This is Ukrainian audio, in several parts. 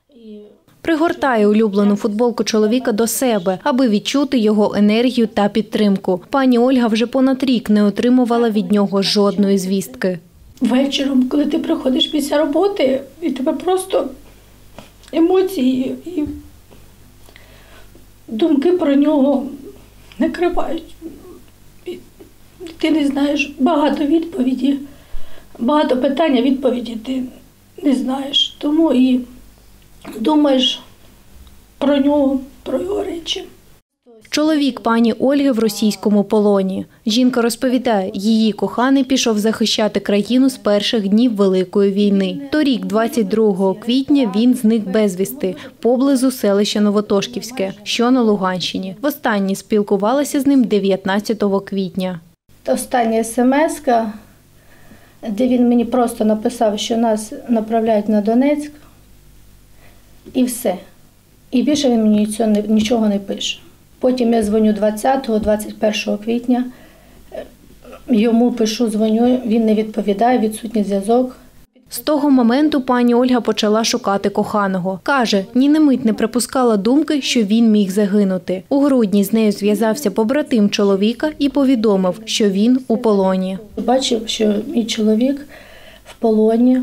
Пригортає улюблену футболку чоловіка до себе, аби відчути його енергію та підтримку. Пані Ольга вже понад рік не отримувала від нього жодної звістки. Вечором, коли ти приходиш після роботи, і тебе просто емоції і думки про нього накривають. І ти не знаєш багато відповіді, багато питань, відповіді ти не знаєш. Тому і думаєш про нього, про його речі. Чоловік пані Ольги в російському полоні. Жінка розповідає, її коханий пішов захищати країну з перших днів Великої війни. Торік, 22 квітня, він зник безвісти, поблизу селища Новотошківське, що на Луганщині. Востаннє спілкувалася з ним 19 квітня. Остання смс-ка, де він мені просто написав, що нас направляють на Донецьк, і все. І більше він мені нічого не пише. Потім я дзвоню 20-21 квітня, йому пишу, дзвоню, він не відповідає, відсутній зв'язок. З того моменту пані Ольга почала шукати коханого. Каже, ні на мить не припускала думки, що він міг загинути. У грудні з нею зв'язався побратим чоловіка і повідомив, що він у полоні. Бачив, що мій чоловік в полоні,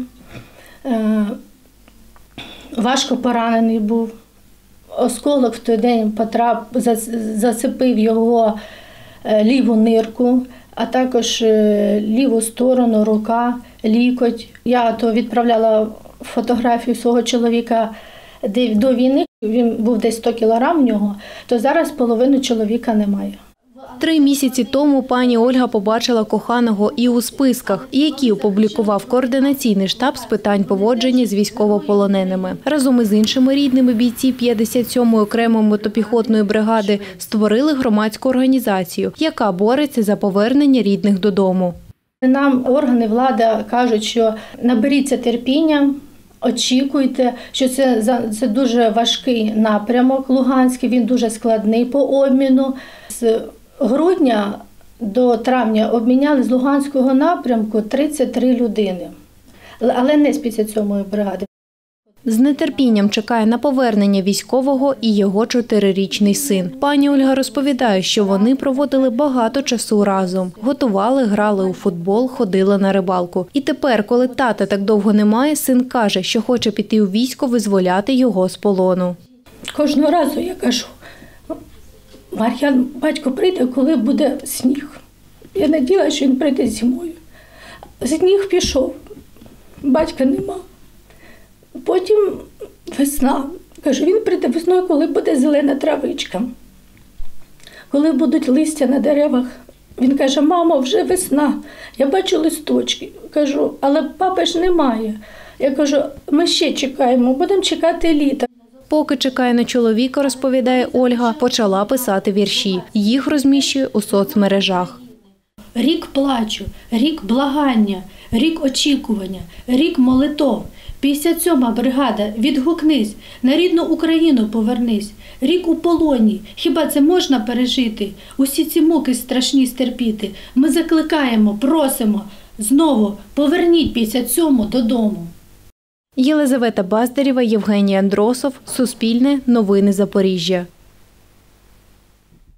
важко поранений був. Осколок в той день зацепив його ліву нирку, а також ліву сторону, рука, лікоть. Я то відправляла фотографію свого чоловіка до війни, він був десь 100 кілограм в нього, то зараз половини чоловіка немає. 3 місяці тому пані Ольга побачила коханого і у списках, які опублікував Координаційний штаб з питань поводження з військовополоненими. Разом із іншими рідними бійці 57-ї окремої мотопіхотної бригади створили громадську організацію, яка бореться за повернення рідних додому. Нам органи влади кажуть, що наберіться терпіння, очікуйте, що це дуже важкий напрямок Луганський, він дуже складний по обміну. З грудня до травня обміняли з Луганського напрямку 33 людини, але не з 57-ї бригади. З нетерпінням чекає на повернення військового і його 4-річний син. Пані Ольга розповідає, що вони проводили багато часу разом. Готували, грали у футбол, ходили на рибалку. І тепер, коли тата так довго немає, син каже, що хоче піти у військо визволяти його з полону. Кожного разу я кажу, Мар'ян, батько прийде, коли буде сніг. Я надіялася, що він прийде зимою. Сніг пішов, батька нема. Потім весна. Кажу, він прийде весною, коли буде зелена травичка. Коли будуть листя на деревах. Він каже, мамо, вже весна, я бачу листочки. Кажу, але папи ж немає. Я кажу, ми ще чекаємо, будемо чекати літа. Поки чекає на чоловіка, розповідає Ольга, почала писати вірші. Їх розміщує у соцмережах. Рік плачу, рік благання, рік очікування, рік молитов. 57-ма бригада, відгукнись, на рідну Україну повернись. Рік у полоні, хіба це можна пережити? Усі ці муки страшні стерпіти. Ми закликаємо, просимо, знову поверніть 57-му додому. Єлизавета Баздарєва, Євгеній Андросов, Суспільне, Новини Запоріжжя.